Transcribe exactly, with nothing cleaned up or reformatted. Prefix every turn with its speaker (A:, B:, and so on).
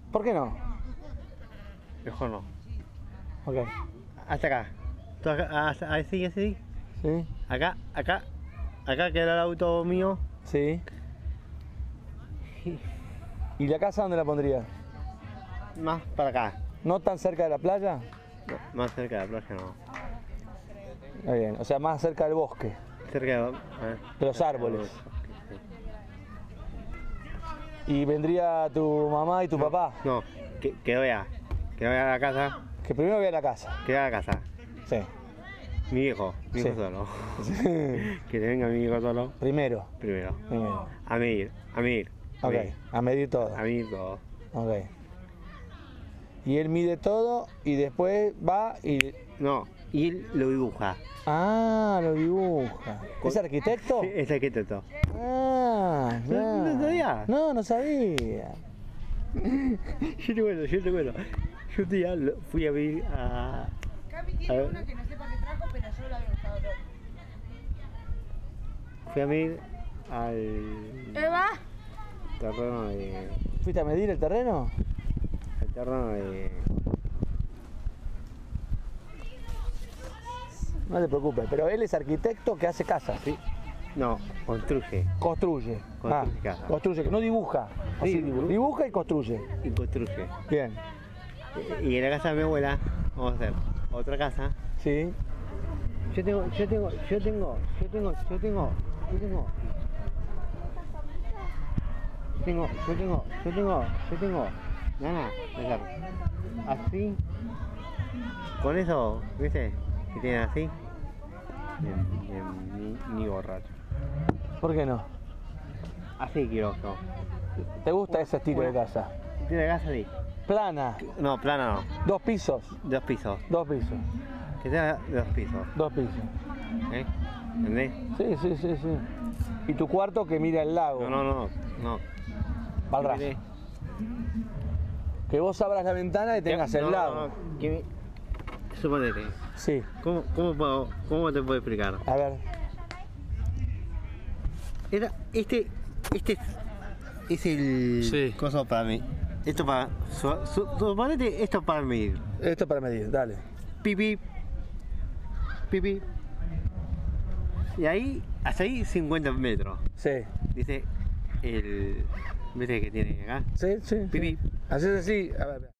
A: ¿Por qué no?
B: Mejor no.
A: Ok.
B: Hasta acá. Tú acá, hasta, así, así.
A: Sí.
B: Acá, acá. Acá queda el auto mío.
A: Sí. ¿Y la casa dónde la pondría?
B: Más para acá.
A: ¿No tan cerca de la playa?
B: No, más cerca de la playa no.
A: Muy bien, o sea, más cerca del bosque,
B: Cerca de, eh,
A: de los árboles. ¿Y vendría tu mamá y tu
B: no,
A: papá?
B: No, que, que vea. Que vea la casa.
A: Que primero vea la casa.
B: Que vea la casa.
A: Sí.
B: Mi viejo, mi hijo
A: Sí.
B: solo. Que venga mi hijo solo.
A: Primero.
B: Primero.
A: Primero.
B: A medir, a medir. A
A: Ok,
B: medir,
A: a medir todo.
B: a medir todo.
A: Ok. Y él mide todo y después va y...
B: No, y él lo dibuja.
A: Ah, lo dibuja. ¿Es arquitecto?
B: Sí, es arquitecto.
A: Ah, ya.
B: ¿No, no sabía?
A: No, no sabía.
B: Yo te cuento, yo te cuento. Yo un día lo- fui a ver a...
C: Cami
B: A
C: tiene
B: ver.
C: una que no sepa qué trajo, pero yo la había gustado todo.
B: Fui a ver al
C: Eva.
B: terreno de...
A: ¿Fuiste a medir el terreno?
B: al terreno de...
A: No te preocupes, pero él es arquitecto que hace casas.
B: ¿Sí? No, construye.
A: Construye.
B: Construye
A: Ah,
B: casa.
A: construye, que no dibuja.
B: Sí,
A: Así, dibuja. dibuja y construye.
B: Y construye.
A: Bien.
B: Y en la casa de mi abuela vamos a hacer otra casa.
A: Sí.
B: Yo tengo, yo tengo, yo tengo, yo tengo, yo tengo, yo tengo. Tengo, yo tengo, yo tengo, yo tengo ganas de hacer así. Con eso, ¿viste? Que tienen así. Ni, ni, ni, ni borracho.
A: ¿Por qué no?
B: Así quiero yo.
A: ¿Te gusta ese estilo de casa?
B: Tiene casa así.
A: Plana.
B: No, plana no.
A: Dos pisos.
B: Dos pisos.
A: Dos pisos.
B: Que tenga dos pisos.
A: Dos pisos.
B: ¿Eh? ¿Entendés?
A: Sí, sí, sí, sí. Y tu cuarto que mira el lago.
B: No, no, no. No.
A: Va al ras. Que vos abras la ventana y tengas el
B: No,
A: lago.
B: no, no, que me- Suponete.
A: Sí.
B: ¿Cómo, cómo, puedo, ¿Cómo te puedo explicar?
A: A ver.
B: Era, este, este es el
A: Sí.
B: coso para mí. Esto para, su, su, suponete esto para medir.
A: Esto para medir, dale.
B: Pipi, pipi. Y ahí, hasta ahí cincuenta metros.
A: Sí.
B: Dice el, ¿viste que tiene acá?
A: Sí, sí.
B: Pipí.
A: Haces así. A ver.